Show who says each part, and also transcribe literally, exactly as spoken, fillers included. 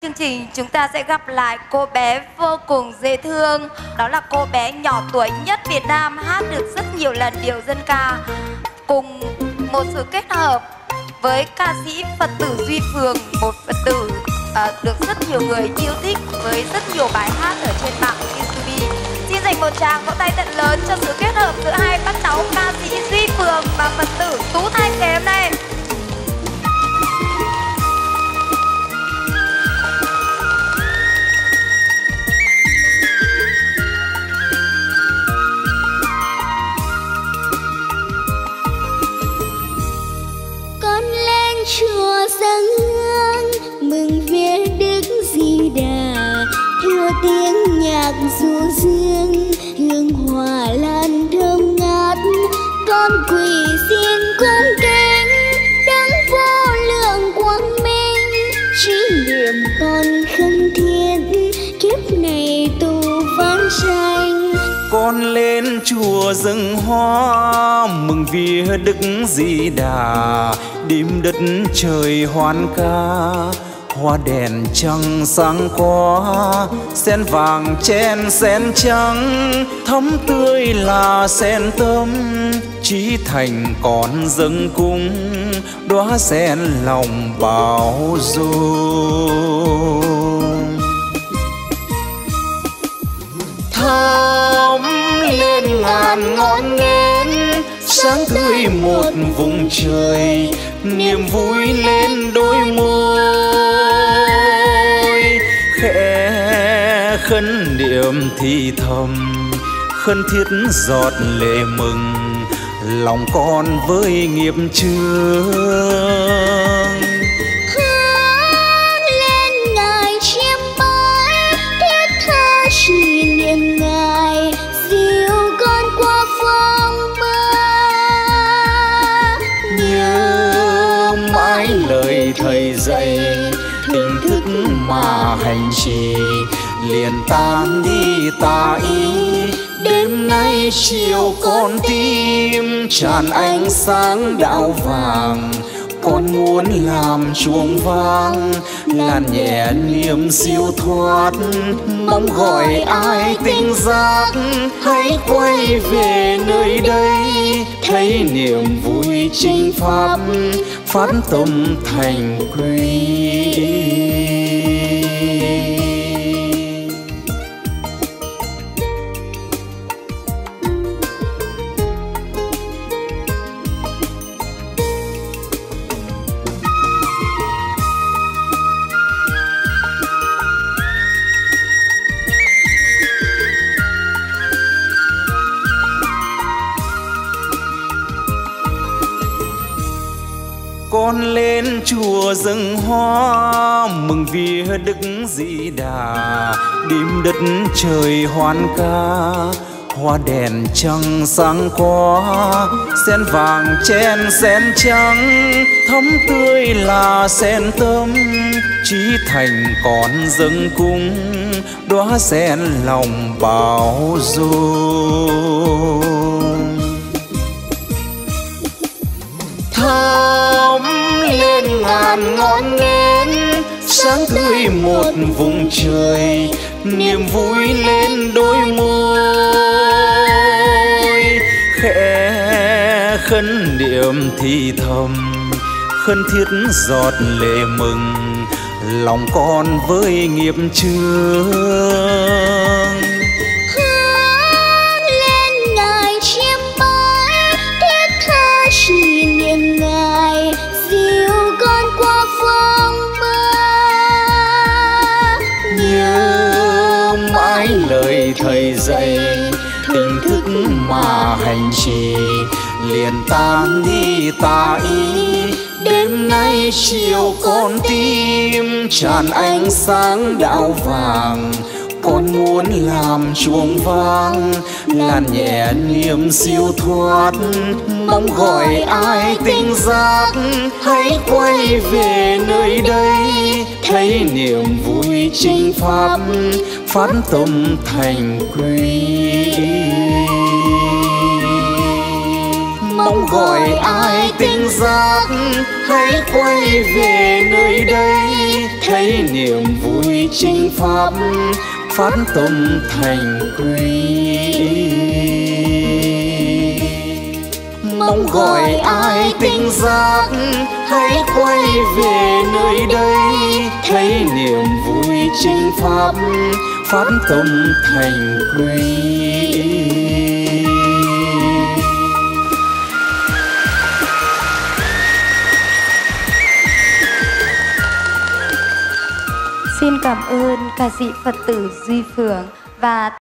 Speaker 1: chương trình chúng ta sẽ gặp lại cô bé vô cùng dễ thương. Đó là cô bé nhỏ tuổi nhất Việt Nam hát được rất nhiều lần điệu dân ca, cùng một sự kết hợp với ca sĩ Phật tử Duy Phường, một Phật tử à, được rất nhiều người yêu thích với rất nhiều bài hát ở trên mạng YouTube. Xin dành một tràng vỗ tay thật lớn cho sự kết hợp giữa hai bác cháu ca sĩ Duy Phường và Phật tử Tú Thanh ngày hôm nay.
Speaker 2: Chùa dâng hương mừng vía Đức Di Đà, theo tiếng nhạc du dương hương hoa lan thơm ngát. Con quỳ xin cung kính đấng vô lượng quang minh, chỉ niệm con khấn thiết kiếp này tu vãng sanh.
Speaker 3: Con lên chùa dâng hoa mừng vía Đức Di Đà, đêm đất trời hoan ca, hoa đèn trăng sáng quá, sen vàng chen sen trắng, thắm tươi là sen tâm, chí thành còn dâng cung, đóa sen lòng bao dung. Thắm lên ngàn ngọn nến, sáng tươi một vùng trời, niềm vui lên đôi môi. Khẽ khấn niệm thì thầm, khấn thiết giọt lệ mừng, lòng con với nghiệp chướng.
Speaker 2: Hướng lên ngài chiêm bái, thiết tha chỉ niệm ngài, dìu con qua phong ba.
Speaker 3: Nhớ mãi lời thầy dạy, tỉnh thức mà hành trì, liền tan đi tà ý. Đêm nay chiều con tim tràn ánh sáng đạo vàng, con muốn làm chuông vang, làn nhẹ niềm siêu thoát, mong gọi ai tinh giác, hãy quay về nơi đây, thấy niềm vui chinh pháp, phát tâm thành quy. Con lên chùa dâng hoa mừng vía Đức Di Đà, đêm đất trời hoan ca, hoa đèn trăng sáng quá, sen vàng chen sen trắng, thắm tươi là sen tâm, chí thành còn dâng cung, đóa sen lòng bao dung. Thắm lên ngàn ngọn nến, sáng tươi một vùng trời, niềm vui lên đôi môi. Khẽ khấn niệm thì thầm, khấn thiết giọt lệ mừng, lòng con với nghiệp chướng.
Speaker 2: Hướng lên ngài chiêm bái, thiết tha chỉ niệm ngài, dìu con qua phong ba.
Speaker 3: Nhớ mãi lời thầy dạy, tỉnh thức mà hành trì, liền tan đi tà ý. Đêm nay chiều con tim tràn ánh sáng đạo vàng, con muốn làm chuông vang, làn nhẹ niềm siêu thoát, mong gọi ai tinh giác, hãy quay về nơi đây, thấy niềm vui chinh pháp, phát tâm thành quy. Mong gọi ai tinh giác, hãy quay về nơi đây, thấy niềm vui vui chính pháp phát tâm thành quy. Mong gọi ai tỉnh giác hãy quay về nơi đây, thấy niềm vui chính pháp phát tâm thành quy.
Speaker 1: Xin cảm ơn ca sĩ Phật tử Duy Phượng và